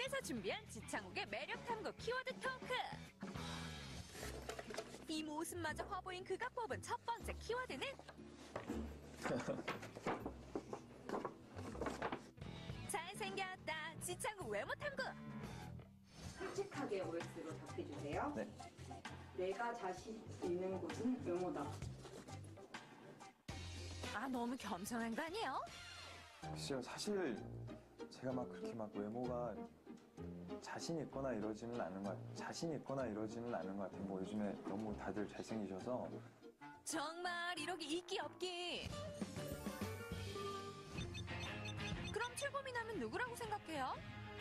그래서 준비한 지창욱의 매력 탐구 키워드 토크. 이 모습마저 화보인 그가 뽑은 첫 번째 키워드는 잘생겼다. 지창욱 외모 탐구. 솔직하게 OX로 답해주세요. 네. 내가 자신 있는 곳은 외모다. 아, 너무 겸손한 거 아니에요? 글쎄요, 사실 제가 막 그렇게 막 외모가 자신 있거나 이러지는 않는 것 같아요. 자신 있거나 이러지는 않는 것 같아요. 뭐 요즘에 너무 다들 잘생기셔서. 정말 이러기 있기 없기. 그럼 최고미남은 누구라고 생각해요?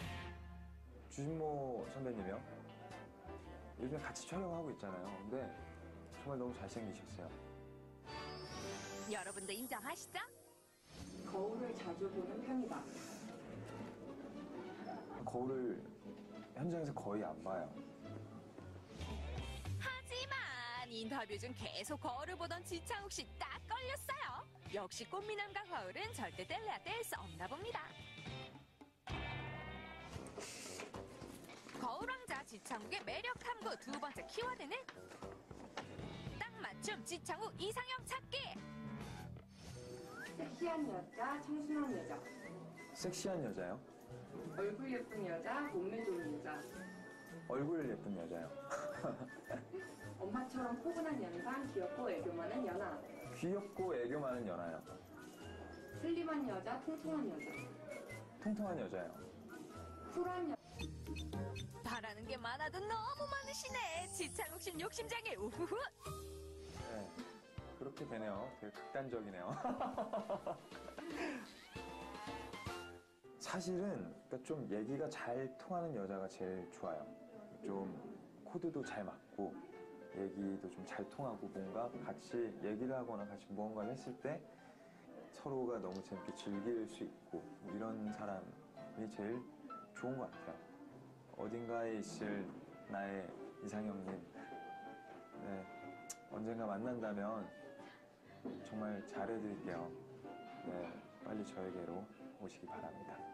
주진모 선배님이요. 요즘에 같이 촬영하고 있잖아요. 근데 정말 너무 잘생기셨어요. 여러분도 인정하시죠? 거울을 자주 보는 편이다. 거울을 현장에서 거의 안 봐요. 하지만 인터뷰 중 계속 거울을 보던 지창욱 씨 딱 걸렸어요. 역시 꽃미남과 거울은 절대 뗄래야 뗄 수 없나 봅니다. 거울왕자 지창욱의 매력 탐구 두 번째 키워드는 딱 맞춤 지창욱 이상형 찾기. 섹시한 여자, 청순한 여자. 섹시한 여자요? 얼굴 예쁜 여자, 몸매 좋은 여자. 얼굴 예쁜 여자요. 엄마처럼 포근한 연상, 귀엽고 애교 많은 연하. 귀엽고 애교 많은 연하요. 슬림한 여자, 통통한 여자. 통통한 여자요. 쿨한 여자. 바라는 게 많아도 너무 많으시네. 지창욱 씨 욕심장애 우후후. 네, 그렇게 되네요. 되게 극단적이네요. 사실은 그러니까 좀 얘기가 잘 통하는 여자가 제일 좋아요. 좀 코드도 잘 맞고 얘기도 좀 잘 통하고 뭔가 같이 얘기를 하거나 같이 무언가를 했을 때 서로가 너무 재밌게 즐길 수 있고 이런 사람이 제일 좋은 것 같아요. 어딘가에 있을 나의 이상형님, 네, 언젠가 만난다면 정말 잘해드릴게요. 네, 빨리 저에게로 오시기 바랍니다.